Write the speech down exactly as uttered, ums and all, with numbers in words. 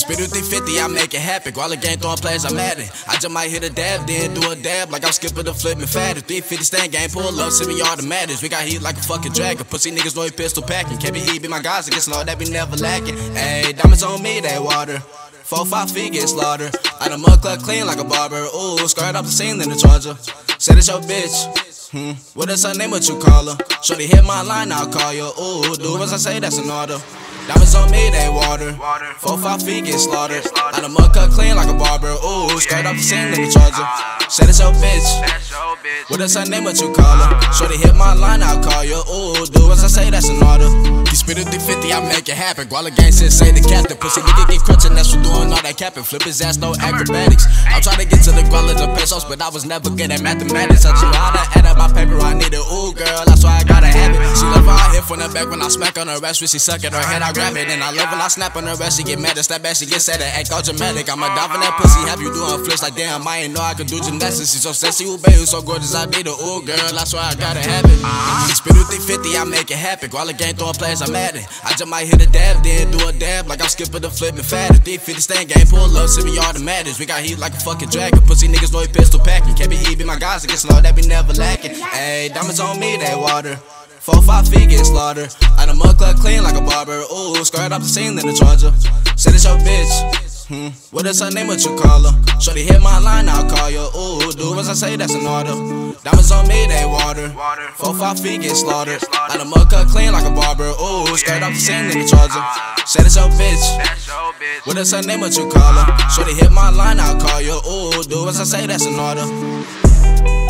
Spit with three fifty, I make it happen. Guala gang throwing plays, I'm at it. I just might hit a dab, then do a dab like I'm skipping the flip and fat. three fifty stand game, pull up, semi automatics. We got heat like a fucking dragon. Pussy niggas know he pistol packing. Can't be heat, be my guys against law, that be never lacking. Ayy, diamonds on me, that water. Four, five feet get slaughtered. I done mud club clean like a barber. Ooh, skirt up the scene, then the charger. Said it's your bitch. Hmm, what is her name, what you call her? Shorty hit my line, I'll call you. Ooh, do as I say, that's an order. Diamonds on me, they water. Four, five feet get slaughtered. I done mud cut clean like a barber. Ooh, skirt up the scene, then the charger. Said it's your bitch. What is her name, what you call her? Shorty hit my line, I'll call you. Ooh, do as I say, that's an order. You spit it three fifty, I make it happen. Guala gang said say the captain. Pussy nigga get crunching, that's for doing all that capping. Flip his ass, no acrobatics. I'm trying to get to the guala of pesos, but I was never good at mathematics. I just know how to add up my paper, I need it. Ooh, girl, that's why I gotta have it. She love how I hit from the back when I smack on her ass. When she suck at her head, I grab it. And I love when I snap on her ass, she get mad. Step back, she get sad and act all dramatic. I'ma dive in that pussy, have you doing flips like damn, I ain't know I could do gymnastics. She so sexy, ooh, baby, so gorgeous, I need her. Ooh, girl, that's why I gotta have it. Spit with three fifty, I make it happen. Guala gang throwing plays, I'm at it. I just might hit a dab, then do a dab like I'm skipping the flip and fat. three fifty stand game, pull up, semi automatics. We got heat like a fucking dragon. Pussy niggas know he pistol packing. Can't be heat, be my guys against law, that be never lacking. Ayy, diamonds on me, they water. Four, five feet get slaughtered. I done mud club clean like a barber. Ooh, skirt up the scene, then the charger. Said it's your bitch. Hmm, what is her name, what you call her? Shorty hit my line, I'll call you. Ooh, do as I say, that's an order. Diamonds on me, they water. Four, five feet get slaughtered. I done mud cut clean like a barber. Ooh, skirt up the scene, then the charger. Said it's your bitch. What is her name, what you call her? Shorty hit my line, I'll call you. Ooh, do as I say, that's an order.